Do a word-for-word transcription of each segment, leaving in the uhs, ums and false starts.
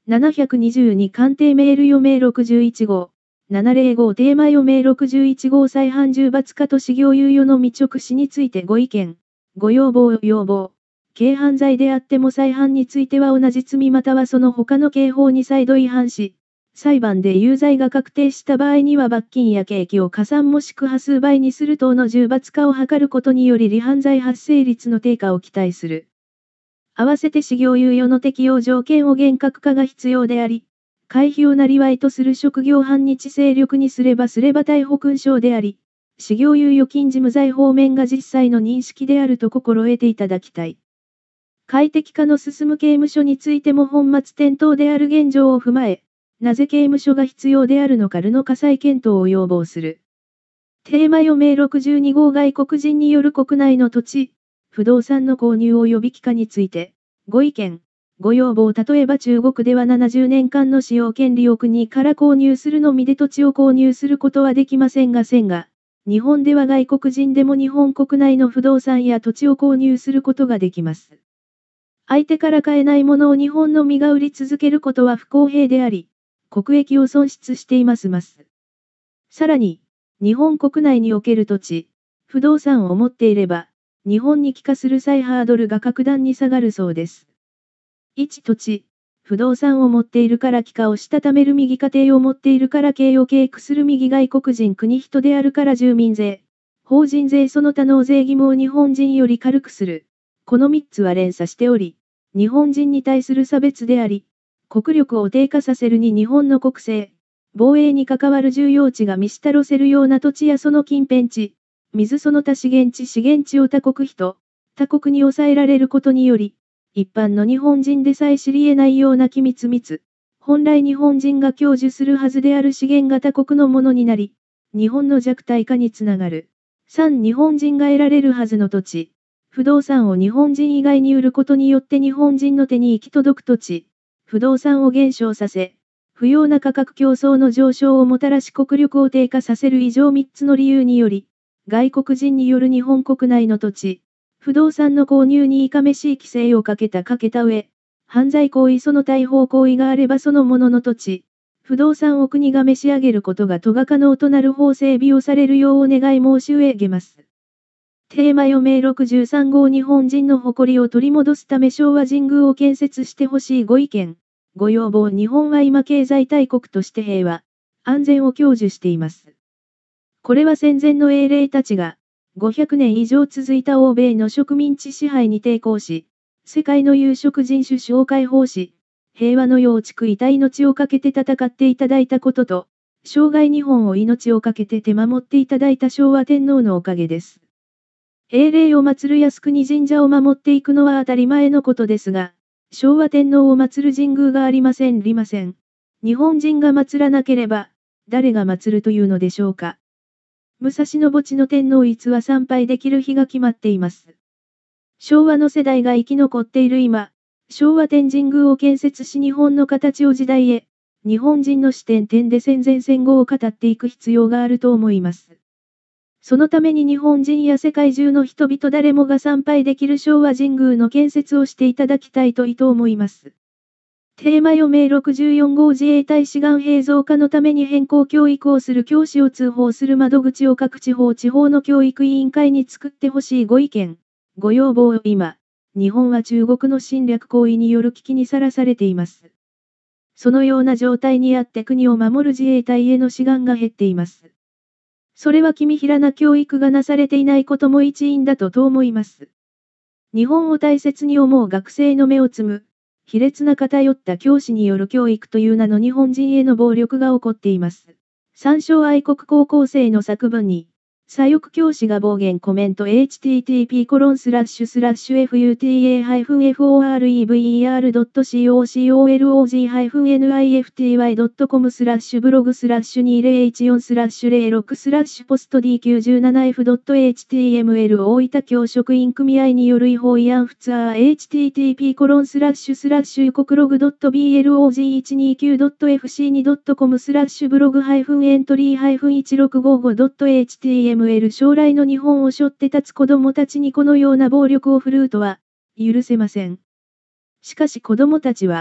ななひゃくにじゅうに鑑定メール余命ろくじゅういち号。ななぜろごテーマ余命ろくじゅういち号再犯重罰化と始業猶予の未直視についてご意見、ご要望要望。軽犯罪であっても再犯については同じ罪またはその他の刑法に再度違反し、裁判で有罪が確定した場合には罰金や刑期を加算もしくは数倍にする等の重罰化を図ることにより離犯罪発生率の低下を期待する。合わせて始業猶予の適用条件を厳格化が必要であり、回避を生業とする職業反日勢力にすればすれば逮捕勲章であり、始業猶予禁止無罪方面が実際の認識であると心得ていただきたい。快適化の進む刑務所についても本末転倒である現状を踏まえ、なぜ刑務所が必要であるのかるのか再検討を要望する。テーマ余命ろくじゅうに号外国人による国内の土地、不動産の購入及び期間について、ご意見、ご要望例えば中国ではななじゅうねんかんの使用権利を国から購入するのみで土地を購入することはできませんがせんが、日本では外国人でも日本国内の不動産や土地を購入することができます。相手から買えないものを日本のみが売り続けることは不公平であり、国益を損失していますます。さらに、日本国内における土地、不動産を持っていれば、日本に帰化する際ハードルが格段に下がるそうです。いち土地、不動産を持っているから帰化をしたためる右家庭を持っているから刑を軽くする右外国人国人であるから住民税、法人税その他納税義務を日本人より軽くする。このみっつは連鎖しており、日本人に対する差別であり、国力を低下させるに日本の国政、防衛に関わる重要地が見したろせるような土地やその近辺地、水その他資源地資源地を他国人、他国に抑えられることにより、一般の日本人でさえ知り得ないような機密密、本来日本人が享受するはずである資源が他国のものになり、日本の弱体化につながる。さん日本人が得られるはずの土地。不動産を日本人以外に売ることによって日本人の手に行き届く土地、不動産を減少させ、不要な価格競争の上昇をもたらし国力を低下させる以上みっつの理由により、外国人による日本国内の土地、不動産の購入にいかめしい規制をかけたかけた上、犯罪行為その対法行為があればそのものの土地、不動産を国が召し上げることが都が可能となる法整備をされるようお願い申し上げます。テーマ余命ろくじゅうさん号日本人の誇りを取り戻すため昭和神宮を建設してほしいご意見、ご要望日本は今経済大国として平和、安全を享受しています。これは戦前の英霊たちが、ごひゃくねん以上続いた欧米の植民地支配に抵抗し、世界の有色人種種を解放し、平和の世を築いた命をかけて戦っていただいたことと、生涯日本を命をかけて手守っていただいた昭和天皇のおかげです。英霊を祀る靖国神社を守っていくのは当たり前のことですが、昭和天皇を祀る神宮がありませんりません。日本人が祀らなければ、誰が祀るというのでしょうか。武蔵野墓地の天皇いつは参拝できる日が決まっています。昭和の世代が生き残っている今、昭和天神宮を建設し日本の形を時代へ、日本人の視点点で戦前戦後を語っていく必要があると思います。そのために日本人や世界中の人々誰もが参拝できる昭和神宮の建設をしていただきたいと意図思います。テーマ余命ろくじゅうよん号自衛隊志願兵増加のために変更教育をする教師を通報する窓口を各地方地方の教育委員会に作ってほしいご意見、ご要望今、日本は中国の侵略行為による危機にさらされています。そのような状態にあって国を守る自衛隊への志願が減っています。それは君平な教育がなされていないことも一因だとと思います。日本を大切に思う学生の目を摘む、卑劣な偏った教師による教育という名の日本人への暴力が起こっています。参照愛国高校生の作文に、左翼教師が暴言コメント エイチティーティーピーコロンスラッシュスラッシュエフユーティーエーハイフンエフオーアールイーブイイーアールドットシーオーシーオーエルオージーハイフンエヌアイエフティーワイドットコムスラッシュブログスラッシュにせんじゅうよんスラッシュゼロろくスラッシュポスト ディーきゅうじゅうななエフドットエイチティーエムエル 大分教職員組合による違法違反不通 エイチティーティーピーコロンスラッシュスラッシュ予告ログドットビーエルオージーいちにきゅうドットエフシーにドットコムスラッシュブログハイフンエントリーハイフンいちろくごごドットエイチティーエムエル 将来の日本を背負って立つ子供たちにこのような暴力を振るうとは、許せません。しかし子供たちは、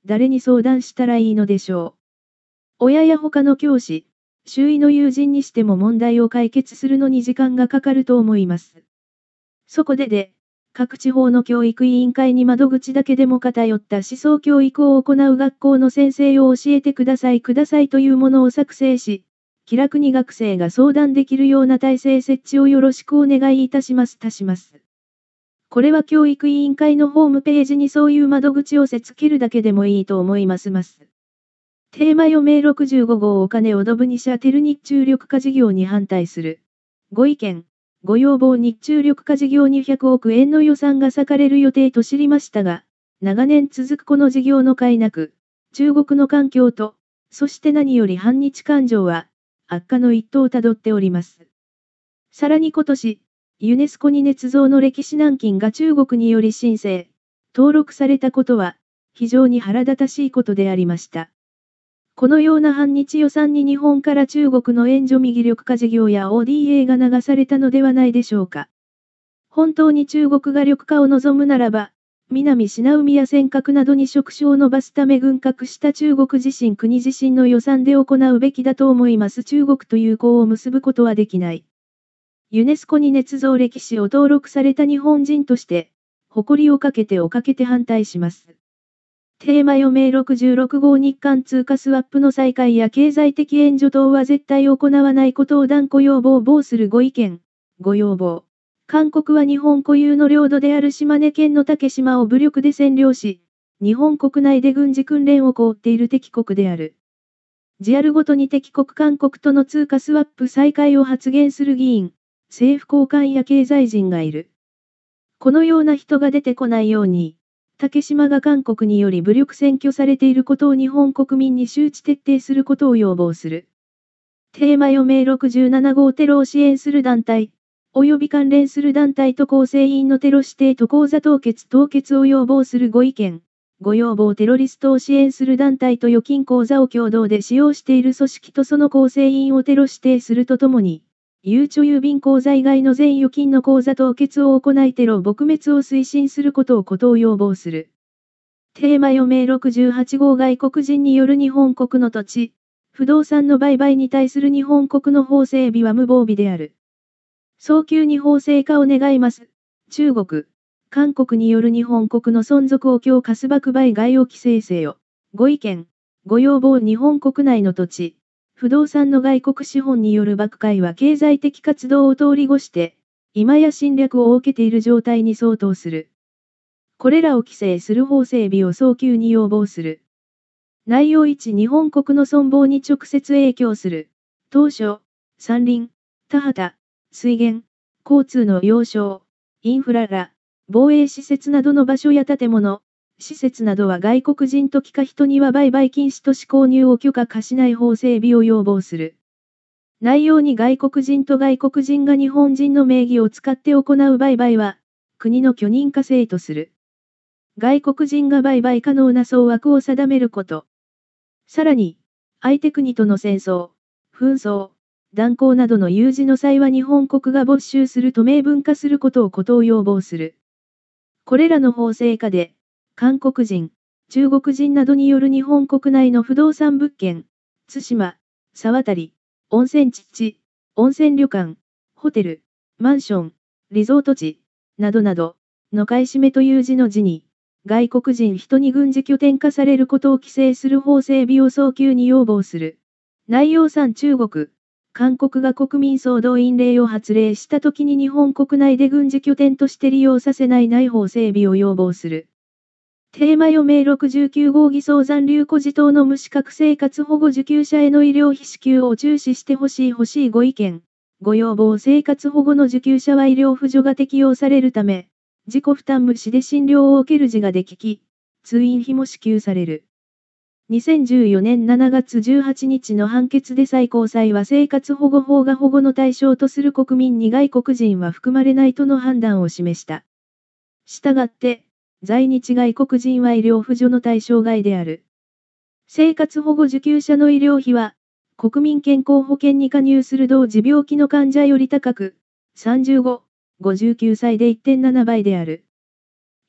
誰に相談したらいいのでしょう。親や他の教師、周囲の友人にしても問題を解決するのに時間がかかると思います。そこでで、各地方の教育委員会に窓口だけでも偏った思想教育を行う学校の先生を教えてくださいくださいというものを作成し、気楽に学生が相談できるような体制設置をよろしくお願いいたします。たします。これは教育委員会のホームページにそういう窓口を設けるだけでもいいと思いますます。テーマ余命ろくじゅうご号お金をドブにシャテル日中緑化事業に反対する。ご意見、ご要望日中緑化事業にひゃくおくえんの予算が割かれる予定と知りましたが、長年続くこの事業の甲斐なく、中国の環境と、そして何より反日感情は、悪化の一途をたどっております。さらに今年、ユネスコに捏造の歴史軟禁が中国により申請、登録されたことは、非常に腹立たしいことでありました。このような反日予算に日本から中国の援助右緑化事業や オーディーエー が流されたのではないでしょうか。本当に中国が緑化を望むならば、南シナ海や尖閣などに触手を伸ばすため軍拡した中国自身国自身の予算で行うべきだと思います。中国と友好を結ぶことはできない。ユネスコに捏造歴史を登録された日本人として、誇りをかけてをかけて反対します。テーマ余命ろくじゅうろく号日韓通貨スワップの再開や経済的援助等は絶対行わないことを断固要望するご意見、ご要望。韓国は日本固有の領土である島根県の竹島を武力で占領し、日本国内で軍事訓練を行っている敵国である。ジアルごとに敵国韓国との通貨スワップ再開を発言する議員、政府高官や経済人がいる。このような人が出てこないように、竹島が韓国により武力占拠されていることを日本国民に周知徹底することを要望する。テーマ余命ろくじゅうなな号テロを支援する団体、及び関連する団体と構成員のテロ指定と口座凍結凍結を要望するご意見、ご要望テロリストを支援する団体と預金口座を共同で使用している組織とその構成員をテロ指定するとともに、ゆうちょ郵便口座以外の全預金の口座凍結を行いテロ撲滅を推進することをことを要望する。テーマ余命ろくじゅうはち号外国人による日本国の土地、不動産の売買に対する日本国の法整備は無防備である。早急に法制化を願います。中国、韓国による日本国の存続を強化す爆買外を規制せよ。ご意見、ご要望日本国内の土地。不動産の外国資本による爆買は経済的活動を通り越して、今や侵略を受けている状態に相当する。これらを規制する法整備を早急に要望する。内容いち日本国の存亡に直接影響する。当初、山林、田畑、水源、交通の要衝、インフラら、防衛施設などの場所や建物、施設などは外国人と帰化人には売買禁止とし購入を許可化しない法整備を要望する。内容に外国人と外国人が日本人の名義を使って行う売買は、国の許認可制とする。外国人が売買可能な総枠を定めること。さらに、相手国との戦争、紛争、断交などの有事の際は日本国が没収すると明文化することをことを要望する。これらの法制化で、韓国人、中国人などによる日本国内の不動産物件、対馬、沢渡、温泉地、温泉旅館、ホテル、マンション、リゾート地、などなど、の買い占めという字の字に、外国人人に軍事拠点化されることを規制する法整備を早急に要望する。内容さん中国、韓国が国民総動員令を発令したときに日本国内で軍事拠点として利用させない内法整備を要望する。テーマ余命ろくじゅうきゅう号偽装残留孤児等の無資格生活保護受給者への医療費支給を注視してほしい欲しいご意見、ご要望生活保護の受給者は医療扶助が適用されるため、自己負担無視で診療を受ける自ができき、通院費も支給される。にせんじゅうよねんしちがつじゅうはちにちの判決で最高裁は生活保護法が保護の対象とする国民に外国人は含まれないとの判断を示した。したがって、在日外国人は医療扶助の対象外である。生活保護受給者の医療費は、国民健康保険に加入する同時病気の患者より高く、さんじゅうご、ごじゅうきゅうさいで いってんななばいである。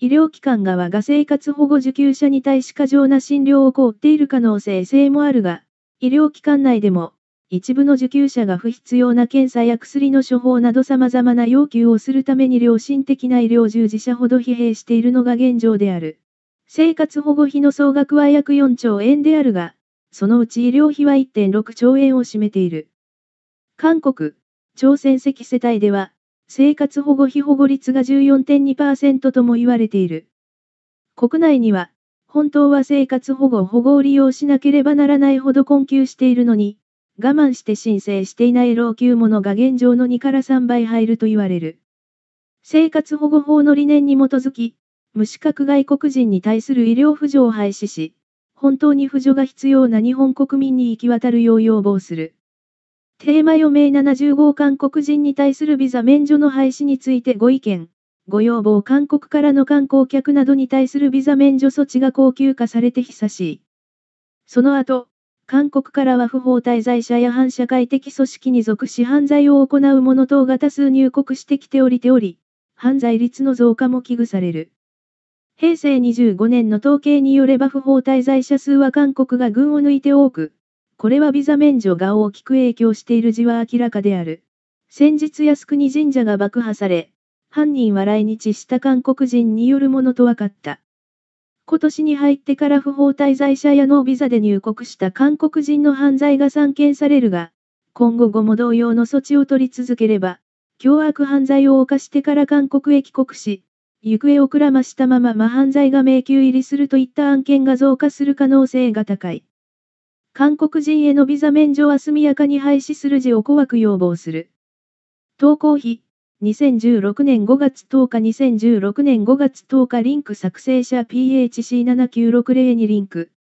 医療機関側が生活保護受給者に対し過剰な診療を請っている可能性性もあるが、医療機関内でも、一部の受給者が不必要な検査や薬の処方など様々な要求をするために良心的な医療従事者ほど疲弊しているのが現状である。生活保護費の総額は約よんちょうえんであるが、そのうち医療費は いってんろくちょうえんを占めている。韓国、朝鮮籍世帯では、生活保護費保護率が じゅうよんてんにパーセント とも言われている。国内には、本当は生活保護保護を利用しなければならないほど困窮しているのに、我慢して申請していない老朽者が現状のにからさんばい入ると言われる。生活保護法の理念に基づき、無資格外国人に対する医療扶助を廃止し、本当に扶助が必要な日本国民に行き渡るよう要望する。テーマ余命ななじゅうご韓国人に対するビザ免除の廃止についてご意見、ご要望韓国からの観光客などに対するビザ免除措置が恒久化されて久しい。その後、韓国からは不法滞在者や反社会的組織に属し犯罪を行う者等が多数入国してきておりており、犯罪率の増加も危惧される。へいせいにじゅうごねんの統計によれば不法滞在者数は韓国が群を抜いて多く、これはビザ免除が大きく影響している字は明らかである。先日靖国神社が爆破され、犯人は来日した韓国人によるものと分かった。今年に入ってから不法滞在者やノービザで入国した韓国人の犯罪が散見されるが、今後後も同様の措置を取り続ければ、凶悪犯罪を犯してから韓国へ帰国し、行方をくらましたまま犯罪が迷宮入りするといった案件が増加する可能性が高い。韓国人へのビザ免除は速やかに廃止する字を怖く要望する。投稿費、にせんじゅうろくねんごがつとおかにせんじゅうろくねんごがつとおかリンク作成者 ピーエイチシーななきゅうろくゼロにリンク。